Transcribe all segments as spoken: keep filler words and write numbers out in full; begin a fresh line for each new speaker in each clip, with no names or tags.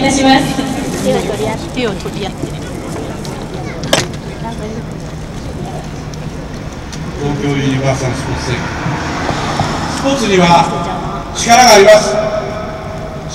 いたします。
手を取り合って。
手を取り合って。
東京ユニバーサルスポーツセンター。スポーツには力があります。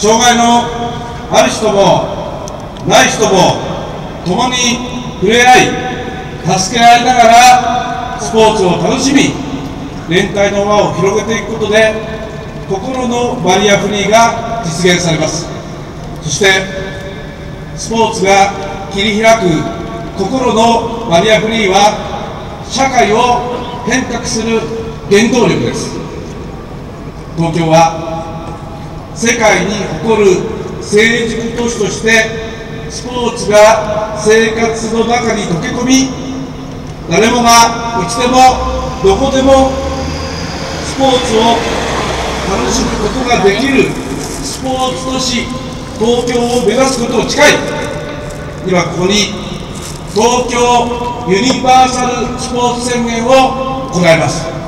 障害のある人もない人も共に触れ合い、助け合いながらスポーツを楽しみ、連帯の輪を広げていくことで心のバリアフリーが実現されます。そしてスポーツが切り開く心のバリアフリーは社会を変革する原動力です。東京は世界に誇る成熟都市としてスポーツが生活の中に溶け込み、誰もがいつでもどこでもスポーツを楽しむことができるスポーツ都市東京を目指すことを誓い、今ここに東京ユニバーサルスポーツ宣言を行います。